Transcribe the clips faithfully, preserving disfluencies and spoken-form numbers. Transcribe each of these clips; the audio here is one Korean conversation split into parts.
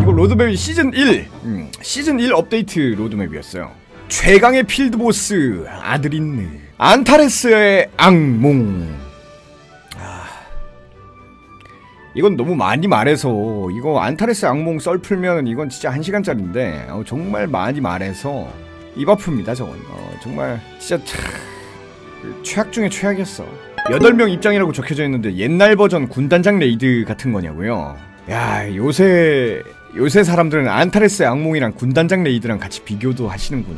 이거 로드맵이 시즌 일 음, 시즌 일 업데이트 로드맵이었어요. 최강의 필드보스 아드린느 안타레스의 악몽. 아, 이건 너무 많이 말해서 이거 안타레스 악몽 썰 풀면 이건 진짜 한 시간짜리인데 어, 정말 많이 말해서 입 아픕니다 저건. 어, 정말 진짜 차, 최악 중에 최악이었어. 여덟 명 입장이라고 적혀져 있는데 옛날 버전 군단장 레이드 같은 거냐고요? 야, 요새 요새 사람들은 안타레스의 악몽이랑 군단장 레이드랑 같이 비교도 하시는구나.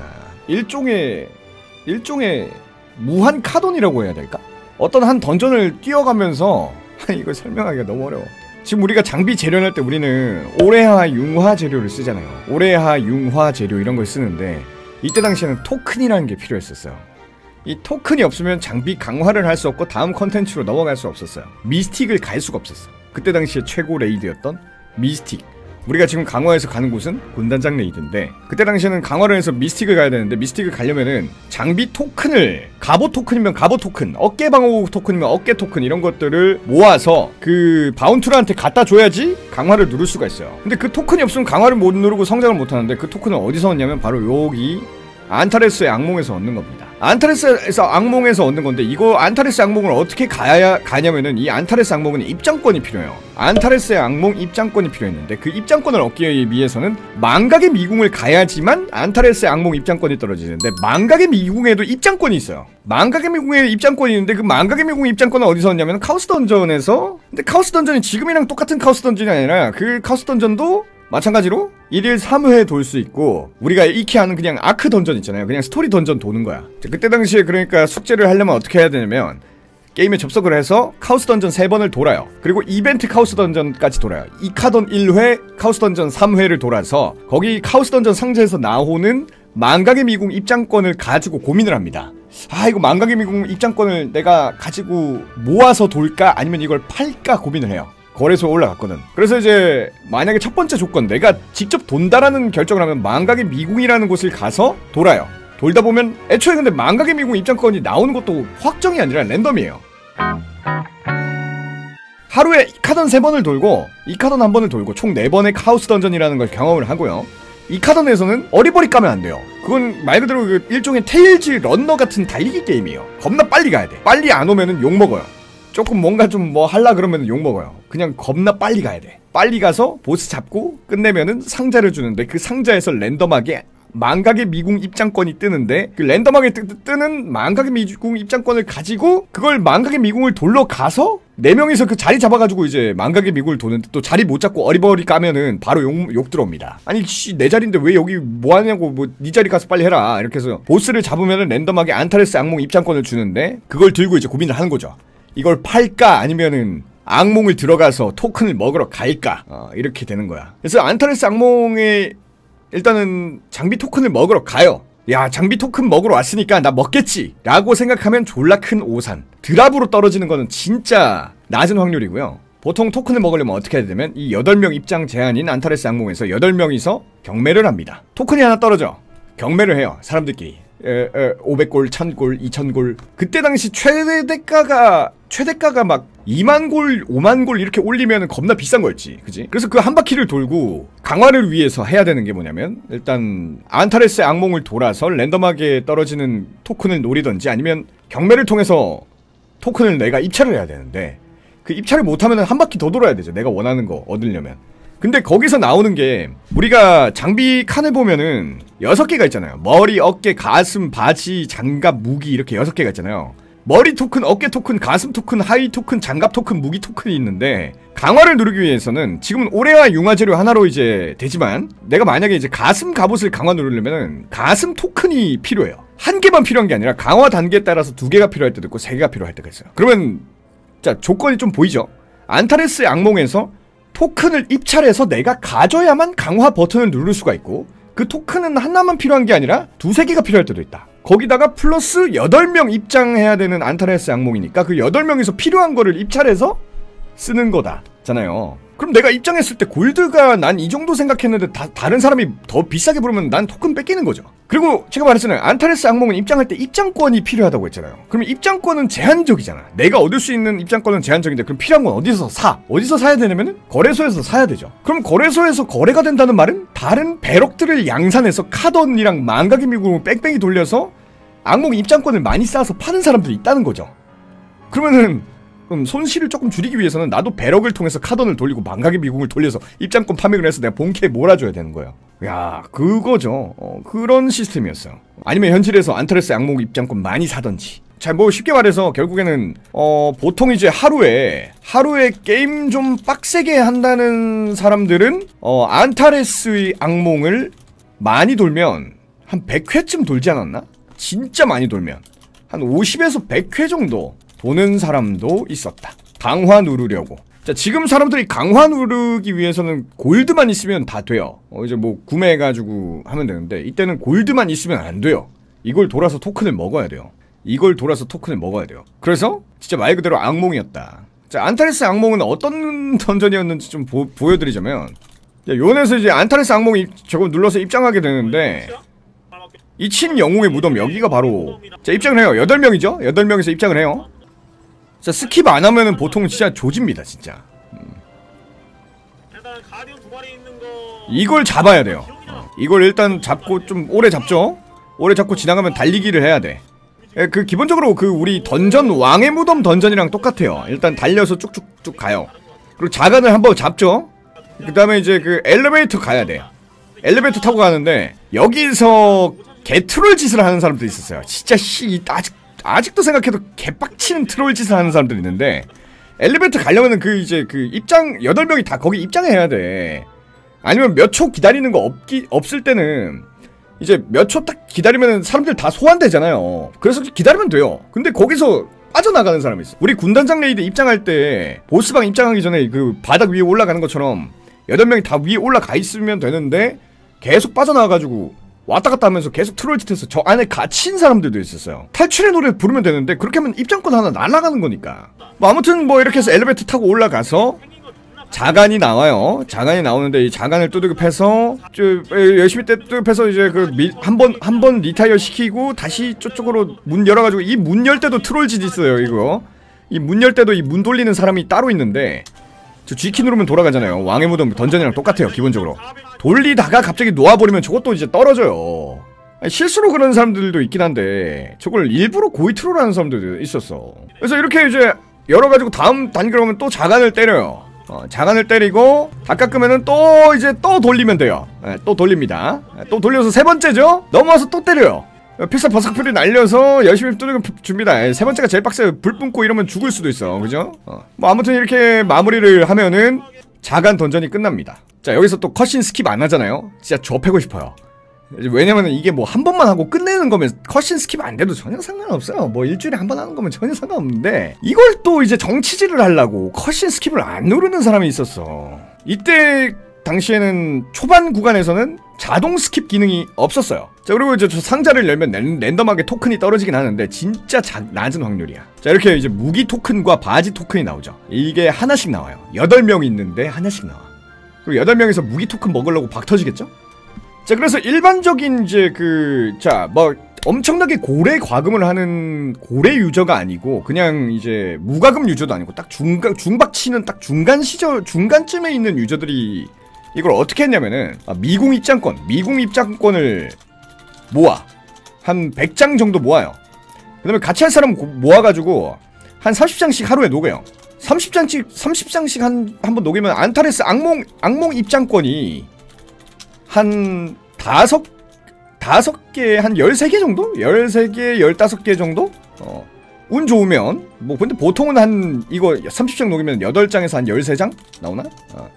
일종의 일종의 무한 카돈이라고 해야 될까? 어떤 한 던전을 뛰어가면서 이걸 설명하기가 너무 어려워. 지금 우리가 장비 재련할 때 우리는 오레하 융화 재료를 쓰잖아요. 오레하 융화 재료 이런 걸 쓰는데 이때 당시에는 토큰이라는 게 필요했었어요. 이 토큰이 없으면 장비 강화를 할 수 없고 다음 컨텐츠로 넘어갈 수 없었어요. 미스틱을 갈 수가 없었어. 그때 당시에 최고 레이드였던 미스틱. 우리가 지금 강화해서 가는 곳은 군단장 레이드인데 그때 당시에는 강화를 해서 미스틱을 가야 되는데 미스틱을 가려면은 장비 토큰을 갑옷 토큰이면 갑옷 토큰, 어깨 방어 토큰이면 어깨 토큰 이런 것들을 모아서 그 바운트라한테 갖다 줘야지 강화를 누를 수가 있어요. 근데 그 토큰이 없으면 강화를 못 누르고 성장을 못 하는데 그 토큰을 어디서 얻냐면 바로 여기 안타레스의 악몽에서 얻는 겁니다. 안타레스에서 악몽에서 얻는 건데 이거 안타레스 악몽을 어떻게 가야 가냐면은 이 안타레스 악몽은 입장권이 필요해요. 안타레스의 악몽 입장권이 필요했는데 그 입장권을 얻기 위해서는 망각의 미궁을 가야지만 안타레스의 악몽 입장권이 떨어지는데 망각의 미궁에도 입장권이 있어요. 망각의 미궁에 입장권이 있는데 그 망각의 미궁 입장권은 어디서 얻냐면 카오스 던전에서. 근데 카오스 던전이 지금이랑 똑같은 카오스 던전이 아니라 그 카오스 던전도 마찬가지로 일일 삼 회 돌 수 있고 우리가 익히 하는 그냥 아크 던전 있잖아요. 그냥 스토리 던전 도는 거야. 그때 당시에 그러니까 숙제를 하려면 어떻게 해야 되냐면 게임에 접속을 해서 카오스 던전 세 번을 돌아요. 그리고 이벤트 카오스 던전까지 돌아요. 이카돈 일 회, 카오스 던전 삼 회를 돌아서 거기 카오스 던전 상자에서 나오는 망각의 미궁 입장권을 가지고 고민을 합니다. 아, 이거 망각의 미궁 입장권을 내가 가지고 모아서 돌까 아니면 이걸 팔까 고민을 해요. 거래소에 올라갔거든. 그래서 이제 만약에 첫 번째 조건 내가 직접 돈다라는 결정을 하면 망각의 미궁이라는 곳을 가서 돌아요. 돌다 보면 애초에 근데 망각의 미궁 입장권이 나오는 것도 확정이 아니라 랜덤이에요. 하루에 이카던 세 번을 돌고 이카던 한 번을 돌고 총 네 번의 카오스 던전이라는 걸 경험을 하고요. 이카던에서는 어리버리 까면 안 돼요. 그건 말 그대로 그 일종의 테일즈 런너 같은 달리기 게임이에요. 겁나 빨리 가야 돼. 빨리 안 오면은 욕먹어요. 조금 뭔가 좀 뭐 할라 그러면 욕먹어요. 그냥 겁나 빨리 가야 돼. 빨리 가서 보스 잡고 끝내면은 상자를 주는데 그 상자에서 랜덤하게 망각의 미궁 입장권이 뜨는데 그 랜덤하게 뜨, 뜨는 망각의 미궁 입장권을 가지고 그걸 망각의 미궁을 돌러 가서 네 명이서 그 자리 잡아가지고 이제 망각의 미궁을 도는데 또 자리 못 잡고 어리버리 까면은 바로 욕, 욕 들어옵니다. 아니 씨 내 자리인데 왜 여기 뭐하냐고 뭐 네 자리 가서 빨리 해라 이렇게 해서 보스를 잡으면은 랜덤하게 안타레스 악몽 입장권을 주는데 그걸 들고 이제 고민을 하는 거죠. 이걸 팔까 아니면은 악몽을 들어가서 토큰을 먹으러 갈까 어, 이렇게 되는 거야. 그래서 안타레스 악몽에 일단은 장비 토큰을 먹으러 가요. 야 장비 토큰 먹으러 왔으니까 나 먹겠지 라고 생각하면 졸라 큰 오산. 드랍으로 떨어지는 거는 진짜 낮은 확률이고요. 보통 토큰을 먹으려면 어떻게 해야 되면 이 여덟 명 입장 제한인 안타레스 악몽에서 여덟 명이서 경매를 합니다. 토큰이 하나 떨어져 경매를 해요. 사람들끼리 에, 에, 오백 골, 천 골, 이천 골. 그때 당시 최대가가 최대가가 막 이만 골, 오만 골 이렇게 올리면 겁나 비싼 거였지. 그지? 그래서 그 한 바퀴를 돌고 강화를 위해서 해야 되는 게 뭐냐면 일단 안타레스의 악몽을 돌아서 랜덤하게 떨어지는 토큰을 노리던지 아니면 경매를 통해서 토큰을 내가 입찰을 해야 되는데 그 입찰을 못하면 한 바퀴 더 돌아야 되죠. 내가 원하는 거 얻으려면. 근데 거기서 나오는 게 우리가 장비 칸을 보면은 여섯 개가 있잖아요. 머리, 어깨, 가슴, 바지, 장갑, 무기 이렇게 여섯 개가 있잖아요. 머리 토큰, 어깨 토큰, 가슴 토큰, 하의 토큰, 장갑 토큰, 무기 토큰이 있는데 강화를 누르기 위해서는 지금은 오레와 융화재료 하나로 이제 되지만 내가 만약에 이제 가슴 갑옷을 강화 누르려면은 가슴 토큰이 필요해요. 한 개만 필요한 게 아니라 강화 단계에 따라서 두 개가 필요할 때도 있고 세 개가 필요할 때가 있어요. 그러면 자 조건이 좀 보이죠? 안타레스의 악몽에서 토큰을 입찰해서 내가 가져야만 강화 버튼을 누를 수가 있고 그 토큰은 하나만 필요한 게 아니라 두세 개가 필요할 때도 있다. 거기다가 플러스 여덟 명 입장해야 되는 안타레스 악몽이니까 그 여덟 명에서 필요한 거를 입찰해서 쓰는 거다 잖아요. 그럼 내가 입장했을 때 골드가 난 이 정도 생각했는데 다, 다른 사람이 더 비싸게 부르면 난 토큰 뺏기는 거죠. 그리고 제가 말했잖아요. 안타레스 악몽은 입장할 때 입장권이 필요하다고 했잖아요. 그러면 입장권은 제한적이잖아. 내가 얻을 수 있는 입장권은 제한적인데 그럼 필요한 건 어디서 사? 어디서 사야 되냐면은 거래소에서 사야 되죠. 그럼 거래소에서 거래가 된다는 말은 다른 배럭들을 양산해서 카던이랑 망각의 미국으로 뺑뺑이 돌려서 악몽 입장권을 많이 쌓아서 파는 사람들이 있다는 거죠. 그러면은 그럼 손실을 조금 줄이기 위해서는 나도 배럭을 통해서 카던을 돌리고 망각의 미국을 돌려서 입장권 파밍을 해서 내가 본캐에 몰아줘야 되는 거예요. 야, 그거죠. 어, 그런 시스템이었어요. 아니면 현실에서 안타레스 악몽 입장권 많이 사던지. 자, 뭐 쉽게 말해서 결국에는 어 보통 이제 하루에 하루에 게임 좀 빡세게 한다는 사람들은 어 안타레스의 악몽을 많이 돌면 한 백 회쯤 돌지 않았나? 진짜 많이 돌면 한 오십에서 백 회 정도 도는 사람도 있었다. 강화 누르려고. 자, 지금 사람들이 강화 누르기 위해서는 골드만 있으면 다 돼요. 어, 이제 뭐 구매해가지고 하면 되는데 이때는 골드만 있으면 안 돼요. 이걸 돌아서 토큰을 먹어야 돼요. 이걸 돌아서 토큰을 먹어야 돼요. 그래서 진짜 말 그대로 악몽이었다. 자, 안타레스 악몽은 어떤 던전이었는지 좀 보, 보여드리자면 요원에서 이제 안타레스 악몽이 저거 눌러서 입장하게 되는데 이 친영웅의 무덤 여기가 바로 자 입장을 해요. 여덟 명이죠? 여덟 명에서 입장을 해요. 자, 스킵 안 하면은 보통 진짜 조집니다, 진짜. 음. 이걸 잡아야 돼요. 어. 이걸 일단 잡고 좀 오래 잡죠? 오래 잡고 지나가면 달리기를 해야 돼. 예, 그 기본적으로 그 우리 던전 왕의 무덤 던전이랑 똑같아요. 일단 달려서 쭉쭉쭉 가요. 그리고 자간을 한번 잡죠? 그 다음에 이제 그 엘리베이터 가야 돼. 엘리베이터 타고 가는데 여기서 개트롤 짓을 하는 사람도 있었어요. 진짜 씨 아직 아직도 생각해도 개빡치는 트롤 짓을 하는 사람들이 있는데 엘리베이터 가려면은 그 이제 그 입장 여덟 명이 다 거기 입장해야 돼. 아니면 몇 초 기다리는 거 없기 없을 때는 이제 몇 초 딱 기다리면 사람들 다 소환되잖아요. 그래서 기다리면 돼요. 근데 거기서 빠져나가는 사람이 있어. 우리 군단장 레이드 입장할 때 보스방 입장하기 전에 그 바닥 위에 올라가는 것처럼 여덟 명이 다 위에 올라가 있으면 되는데 계속 빠져나와가지고 왔다 갔다 하면서 계속 트롤 짓해서 저 안에 갇힌 사람들도 있었어요. 탈출의 노래 부르면 되는데 그렇게 하면 입장권 하나 날아가는 거니까. 뭐 아무튼 뭐 이렇게 해서 엘리베이터 타고 올라가서 자간이 나와요. 자간이 나오는데 이 자간을 두들겨 패서 저 열심히 두들겨 패서 이제 그 한 번 한 번 리타이어 시키고 다시 저쪽으로 문 열어가지고 이 문 열 때도 트롤 짓 있어요. 이거 이 문 열 때도 이 문 돌리는 사람이 따로 있는데 저 G키 누르면 돌아가잖아요. 왕의 무덤 던전이랑 똑같아요. 기본적으로 돌리다가 갑자기 놓아버리면 저것도 이제 떨어져요. 아니, 실수로 그런 사람들도 있긴 한데 저걸 일부러 고의 트롤하는 사람들도 있었어. 그래서 이렇게 이제 열어가지고 다음 단계로 오면 또 자간을 때려요. 어, 자간을 때리고 다 깎으면은 또 이제 또 돌리면 돼요. 네, 또 돌립니다. 네, 또 돌려서 세 번째죠? 넘어와서 또 때려요. 필사 버섯풀이 날려서 열심히 뚜르고 줍니다. 세 번째가 제일 빡세요. 불 뿜고 이러면 죽을 수도 있어. 그죠? 어. 뭐 아무튼 이렇게 마무리를 하면은 자간 던전이 끝납니다. 자, 여기서 또 컷신 스킵 안 하잖아요. 진짜 줘 패고 싶어요. 왜냐면은 이게 뭐 한 번만 하고 끝내는 거면 컷신 스킵 안 돼도 전혀 상관없어요. 뭐 일주일에 한 번 하는 거면 전혀 상관없는데 이걸 또 이제 정치질을 하려고 컷신 스킵을 안 누르는 사람이 있었어. 이때 당시에는 초반 구간에서는 자동 스킵 기능이 없었어요. 자, 그리고 이제 저 상자를 열면 랜, 랜덤하게 토큰이 떨어지긴 하는데 진짜 자, 낮은 확률이야. 자, 이렇게 이제 무기 토큰과 바지 토큰이 나오죠. 이게 하나씩 나와요. 여덟 명이 있는데 하나씩 나와. 그리고 여덟 명에서 무기 토큰 먹으려고 박 터지겠죠? 자, 그래서 일반적인 이제 그 자 뭐 엄청나게 고래 과금을 하는 고래 유저가 아니고 그냥 이제 무과금 유저도 아니고 딱 중간 중박 치는 딱 중간 시절 중간쯤에 있는 유저들이 이걸 어떻게 했냐면은 아, 미궁 입장권 미궁 입장권을 모아 한 백 장 정도 모아요. 그 다음에 같이 할 사람 모아가지고 한 삼십 장씩 하루에 녹여요. 삼십 장씩 삼십 장씩 한 한 번 녹이면 안타레스 악몽 악몽 입장권이 한 다섯 다섯 개 한 열세 개 정도? 열세 개, 열다섯 개 정도? 어. 운 좋으면 뭐 근데 보통은 한 이거 삼십 장 녹이면 여덟 장에서 한 열세 장 나오나? 어.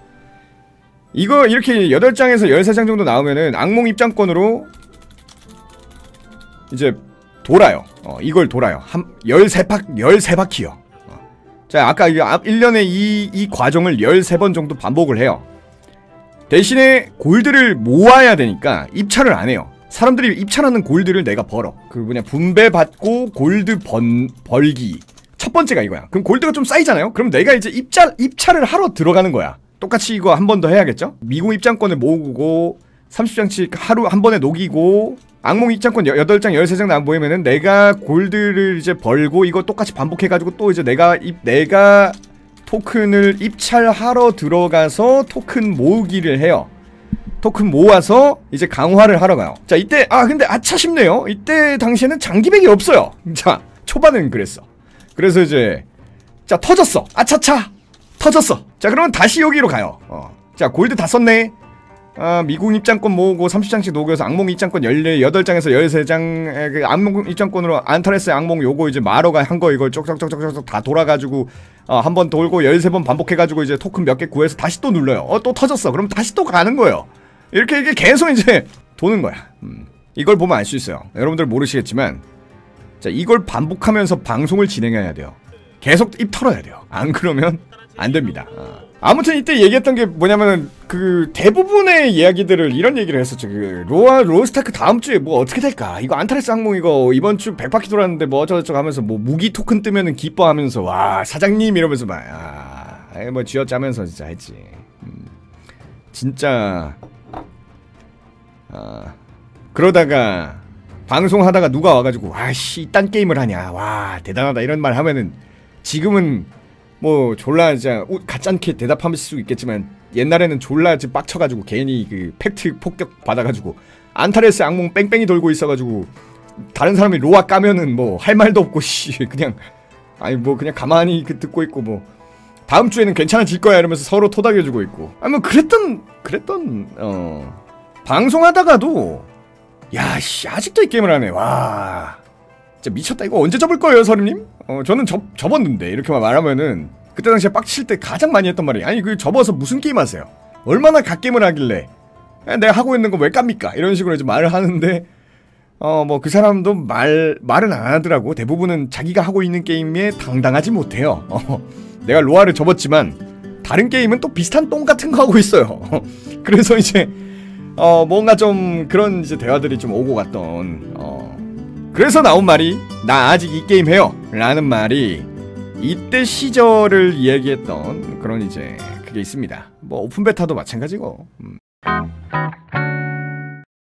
이거 이렇게 여덟 장에서 열세 장 정도 나오면은 악몽 입장권으로 이제 돌아요. 어, 이걸 돌아요. 한 열세 박 열세 바퀴요. 어. 자, 아까 일 년에 이, 이 과정을 열세 번 정도 반복을 해요. 대신에 골드를 모아야 되니까 입찰을 안 해요. 사람들이 입찰하는 골드를 내가 벌어. 그 뭐냐 분배받고 골드 번 벌기. 첫 번째가 이거야. 그럼 골드가 좀 쌓이잖아요. 그럼 내가 이제 입찰 입찰을 하러 들어가는 거야. 똑같이 이거 한 번 더 해야겠죠? 미궁 입장권을 모으고 삼십 장씩 하루 한 번에 녹이고 악몽 입장권 여덟 장 열세 장 안 보이면은 내가 골드를 이제 벌고 이거 똑같이 반복해가지고 또 이제 내가 입 내가 토큰을 입찰하러 들어가서 토큰 모으기를 해요. 토큰 모아서 이제 강화를 하러 가요. 자, 이때 아 근데 아차 싶네요. 이때 당시에는 장기백이 없어요. 자, 초반엔 그랬어. 그래서 이제 자 터졌어. 아차차 터졌어. 자, 그러면 다시 여기로 가요. 어. 자, 골드 다 썼네. 아, 미궁 입장권 모으고 삼십 장씩 녹여서 악몽 입장권 열여덟 장에서 열세 장 그 악몽 입장권으로 안타레스 악몽 요거 이제 마러가 한 거 이걸 쪽쪽쪽쪽쪽 다 돌아가지고 어, 한 번 돌고 열세 번 반복해가지고 이제 토큰 몇 개 구해서 다시 또 눌러요. 어, 또 터졌어. 그럼 다시 또 가는 거예요. 이렇게 이게 계속 이제 도는 거야. 음. 이걸 보면 알 수 있어요. 여러분들 모르시겠지만 자, 이걸 반복하면서 방송을 진행해야 돼요. 계속 입 털어야 돼요. 안 그러면 안 됩니다. 어. 아무튼 이때 얘기했던 게 뭐냐면은 그 대부분의 이야기들을 이런 얘기를 했었죠. 그 로아 로스타크 다음 주에 뭐 어떻게 될까? 이거 안타레스 악몽 이거 이번 주 백 바퀴 돌았는데 뭐 어쩌고저쩌고 하면서 뭐 무기 토큰 뜨면은 기뻐하면서 와 사장님 이러면서 막 아, 뭐 쥐어짜면서 진짜 했지. 음, 진짜 아 그러다가 방송하다가 누가 와가지고 아씨 이딴 게임을 하냐 와 대단하다 이런 말 하면은 지금은 뭐 졸라 진짜 가짜않게 대답할 수 있겠지만 옛날에는 졸라 빡쳐가지고 괜히 그 팩트 폭격 받아가지고 안타레스 악몽 뺑뺑이 돌고 있어가지고 다른 사람이 로아 까면은 뭐 할 말도 없고 씨 그냥 아니 뭐 그냥 가만히 그 듣고 있고 뭐 다음 주에는 괜찮아질 거야 이러면서 서로 토닥여주고 있고 아니 뭐 그랬던 그랬던 어 방송하다가도 야씨 아직도 이 게임을 하네 와 진짜 미쳤다 이거 언제 접을 거예요 서림님? 어 저는 접, 접었는데 이렇게 말하면은 그때 당시에 빡칠 때 가장 많이 했던 말이 아니 그 접어서 무슨 게임 하세요? 얼마나 갓게임을 하길래 내가 하고 있는 거 왜 깝니까? 이런 식으로 이제 말을 하는데 어 뭐 그 사람도 말 말은 안 하더라고. 대부분은 자기가 하고 있는 게임에 당당하지 못해요. 어, 내가 로아를 접었지만 다른 게임은 또 비슷한 똥 같은 거 하고 있어요. 그래서 이제 어 뭔가 좀 그런 이제 대화들이 좀 오고 갔던 어 그래서 나온 말이 나 아직 이 게임 해요 라는 말이 이때 시절을 이야기했던 그런 이제 그게 있습니다. 뭐 오픈 베타도 마찬가지고 음.